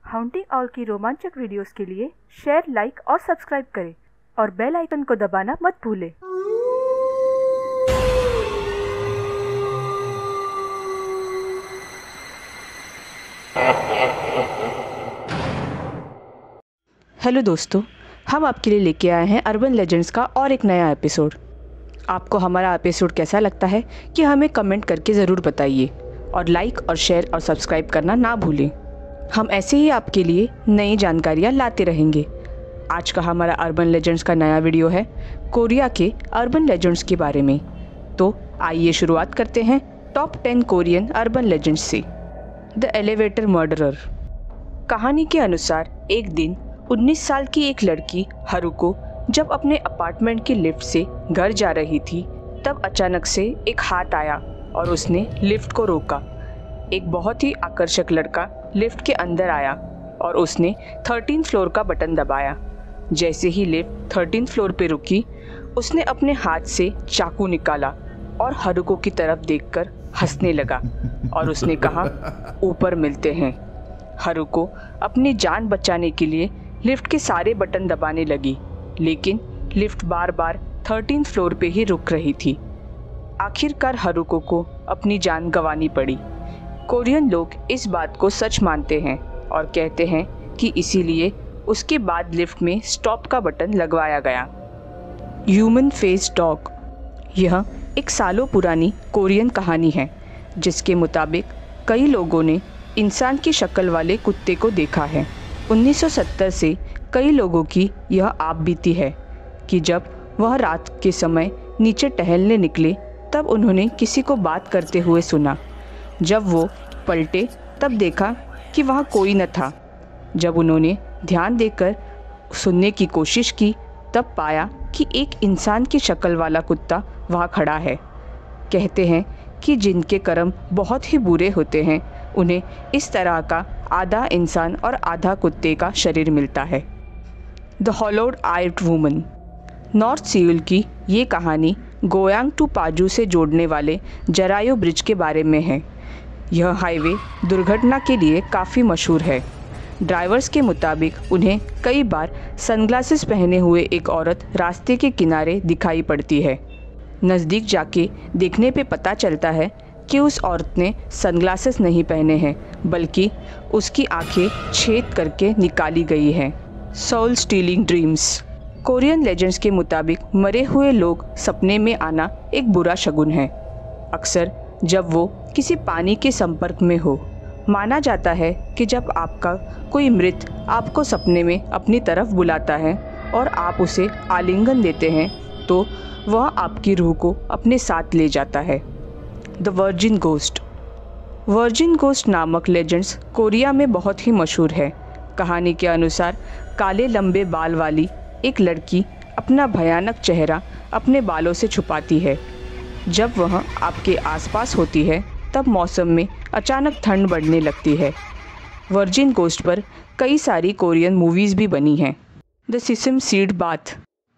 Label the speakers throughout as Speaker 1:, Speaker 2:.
Speaker 1: हाउंटिंग all की रोमांचक videos के लिए शेयर, लाइक और सब्सक्राइब करें और बेल आइकन को दबाना मत भूलें।
Speaker 2: हेलो दोस्तों, हम आपके लिए लेके आए हैं अर्बन लेजेंड्स का और एक नया एपिसोड। आपको हमारा एपिसोड कैसा लगता है कि हमें कमेंट करके ज़रूर बताइए और लाइक और शेयर और सब्सक्राइब करना ना भूलें। हम ऐसे ही आपके लिए नई जानकारियाँ लाते रहेंगे। आज का हमारा अर्बन लेजेंड्स का नया वीडियो है कोरिया के अर्बन लेजेंड्स के बारे में। तो आइए शुरुआत करते हैं टॉप 10 कोरियन अर्बन लेजेंड्स से। The elevator murderer. कहानी के अनुसार एक दिन 19 साल की एक लड़की हारुको जब अपने अपार्टमेंट की लिफ्ट से घर जा रही थी, तब अचानक से एक हाथ आया और उसने लिफ्ट को रोका। एक बहुत ही आकर्षक लड़का लिफ्ट के अंदर आया और उसने 13th फ्लोर का बटन दबाया। जैसे ही लिफ्ट 13th फ्लोर पे रुकी, उसने अपने हाथ से चाकू निकाला और हारुको की तरफ देखकर हंसने लगा और उसने कहा, ऊपर मिलते हैं। हारुको अपनी जान बचाने के लिए लिफ्ट के सारे बटन दबाने लगी, लेकिन लिफ्ट बार बार 13th फ्लोर पे ही रुक रही थी। आखिरकार हारुको को अपनी जान गंवानी पड़ी। कोरियन लोग इस बात को सच मानते हैं और कहते हैं कि इसीलिए उसके बाद लिफ्ट में स्टॉप का बटन लगवाया गया। Human face dog. यह एक सालों पुरानी कोरियन कहानी है, जिसके मुताबिक कई लोगों ने इंसान की शक्ल वाले कुत्ते को देखा है। 1970 से कई लोगों की यह आप बीती है कि जब वह रात के समय नीचे टहलने निकले, तब उन्होंने किसी को बात करते हुए सुना। जब वो पलटे तब देखा कि वहाँ कोई न था। जब उन्होंने ध्यान देकर सुनने की कोशिश की, तब पाया कि एक इंसान की शक्ल वाला कुत्ता वहाँ खड़ा है। कहते हैं कि जिनके कर्म बहुत ही बुरे होते हैं, उन्हें इस तरह का आधा इंसान और आधा कुत्ते का शरीर मिलता है। The hollowed eyed woman. North Seoul की ये कहानी गोयांग टू पाजू से जोड़ने वाले जरायो ब्रिज के बारे में है। यह हाईवे दुर्घटना के लिए काफ़ी मशहूर है। ड्राइवर्स के मुताबिक उन्हें कई बार सनग्लासेस पहने हुए एक औरत रास्ते के किनारे दिखाई पड़ती है। नज़दीक जाके देखने पे पता चलता है कि उस औरत ने सनग्लासेस नहीं पहने हैं, बल्कि उसकी आंखें छेद करके निकाली गई हैं। Soul stealing dreams. Korean legends के मुताबिक मरे हुए लोग सपने में आना एक बुरा शगुन है, अक्सर जब वो किसी पानी के संपर्क में हो। माना जाता है कि जब आपका कोई मृत आपको सपने में अपनी तरफ बुलाता है और आप उसे आलिंगन देते हैं, तो वह आपकी रूह को अपने साथ ले जाता है। The virgin ghost. Virgin ghost नामक लेजेंड्स कोरिया में बहुत ही मशहूर है। कहानी के अनुसार काले लंबे बाल वाली एक लड़की अपना भयानक चेहरा अपने बालों से छुपाती है। जब वह आपके आसपास होती है, तब मौसम में अचानक ठंड बढ़ने लगती है। वर्जिन गोस्ट पर कई सारी कोरियन मूवीज़ भी बनी हैं। The sesame seed bath.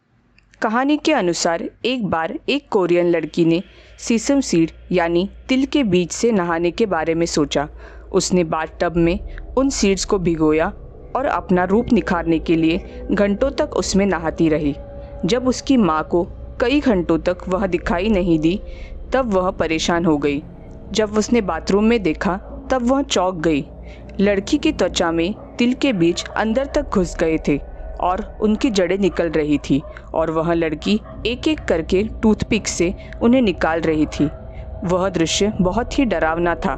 Speaker 2: कहानी के अनुसार एक बार एक कोरियन लड़की ने सीसम सीड यानी तिल के बीज से नहाने के बारे में सोचा। उसने बाथटब में उन सीड्स को भिगोया और अपना रूप निखारने के लिए घंटों तक उसमें नहाती रही। जब उसकी माँ को कई घंटों तक वह दिखाई नहीं दी, तब वह परेशान हो गई। जब उसने बाथरूम में देखा, तब वह चौंक गई। लड़की की त्वचा में तिल के बीज अंदर तक घुस गए थे और उनकी जड़ें निकल रही थी और वह लड़की एक एक करके टूथपिक से उन्हें निकाल रही थी। वह दृश्य बहुत ही डरावना था।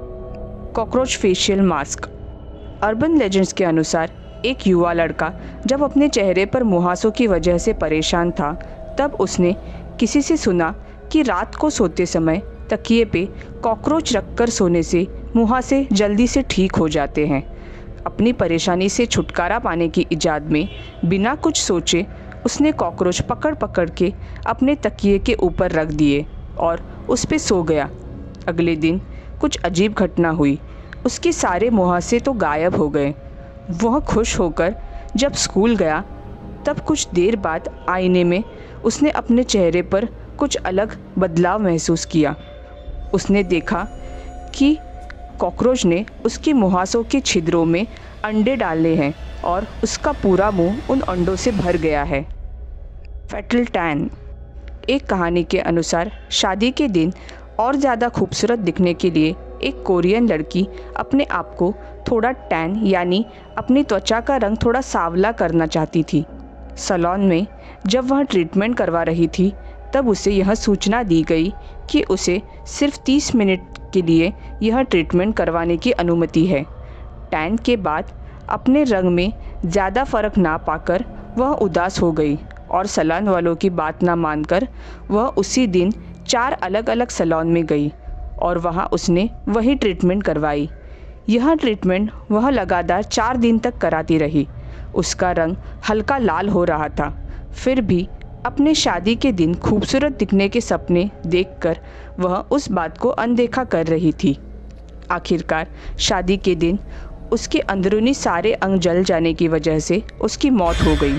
Speaker 2: Cockroach facial mask. Urban legends के अनुसार एक युवा लड़का जब अपने चेहरे पर मुहासों की वजह से परेशान था, तब उसने किसी से सुना कि रात को सोते समय तकिए पे कॉकरोच रखकर सोने से मुहासे जल्दी से ठीक हो जाते हैं। अपनी परेशानी से छुटकारा पाने की इजाद में बिना कुछ सोचे उसने कॉकरोच पकड़ पकड़ के अपने तकिए के ऊपर रख दिए और उस पे सो गया। अगले दिन कुछ अजीब घटना हुई। उसके सारे मुहासे तो गायब हो गए। वह खुश होकर जब स्कूल गया, तब कुछ देर बाद आईने में उसने अपने चेहरे पर कुछ अलग बदलाव महसूस किया। उसने देखा कि कॉकरोच ने उसके मुहासों के छिद्रों में अंडे डाले हैं और उसका पूरा मुंह उन अंडों से भर गया है। Fatal tan. एक कहानी के अनुसार शादी के दिन और ज़्यादा खूबसूरत दिखने के लिए एक कोरियन लड़की अपने आप को थोड़ा टैन यानी अपनी त्वचा का रंग थोड़ा सांवला करना चाहती थी। सैलून में जब वह ट्रीटमेंट करवा रही थी तब उसे यह सूचना दी गई कि उसे सिर्फ 30 मिनट के लिए यह ट्रीटमेंट करवाने की अनुमति है। टैन के बाद अपने रंग में ज़्यादा फर्क ना पाकर वह उदास हो गई और सैलून वालों की बात ना मानकर वह उसी दिन 4 अलग अलग सैलून में गई और वहाँ उसने वही ट्रीटमेंट करवाई। यह ट्रीटमेंट वह लगातार 4 दिन तक कराती रही। उसका रंग हल्का लाल हो रहा था, फिर भी अपने शादी के दिन खूबसूरत दिखने के सपने देखकर वह उस बात को अनदेखा कर रही थी। आखिरकार शादी के दिन उसके अंदरूनी सारे अंग जल जाने की वजह से उसकी मौत हो गई।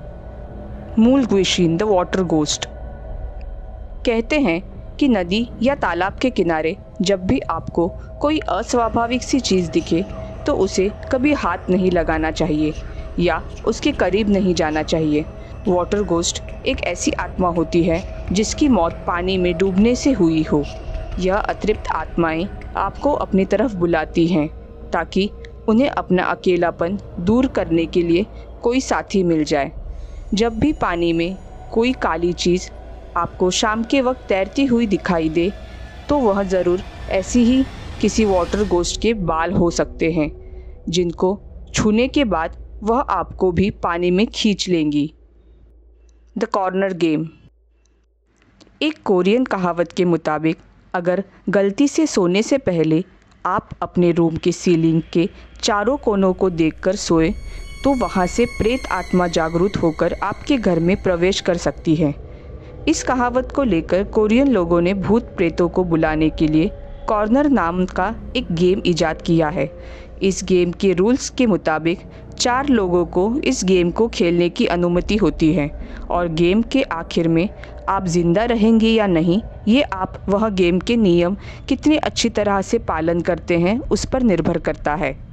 Speaker 2: मूल ग्विशीन द वाटर गोस्ट। कहते हैं कि नदी या तालाब के किनारे जब भी आपको कोई अस्वाभाविक सी चीज़ दिखे तो उसे कभी हाथ नहीं लगाना चाहिए या उसके करीब नहीं जाना चाहिए। वाटर गोस्ट एक ऐसी आत्मा होती है जिसकी मौत पानी में डूबने से हुई हो। यह अतृप्त आत्माएं आपको अपनी तरफ बुलाती हैं ताकि उन्हें अपना अकेलापन दूर करने के लिए कोई साथी मिल जाए। जब भी पानी में कोई काली चीज़ आपको शाम के वक्त तैरती हुई दिखाई दे तो वह ज़रूर ऐसी ही किसी वाटर गोस्ट के बाल हो सकते हैं जिनको छूने के बाद वह आपको भी पानी में खींच लेंगी। The corner game. एक कोरियन कहावत के मुताबिक अगर गलती से सोने से पहले आप अपने रूम की सीलिंग के चारों कोनों को देखकर सोए तो वहाँ से प्रेत आत्मा जागरूक होकर आपके घर में प्रवेश कर सकती है। इस कहावत को लेकर कोरियन लोगों ने भूत प्रेतों को बुलाने के लिए कॉर्नर नाम का एक गेम इजाद किया है। इस गेम के रूल्स के मुताबिक 4 लोगों को इस गेम को खेलने की अनुमति होती है और गेम के आखिर में आप जिंदा रहेंगे या नहीं ये आप वह गेम के नियम कितनी अच्छी तरह से पालन करते हैं उस पर निर्भर करता है।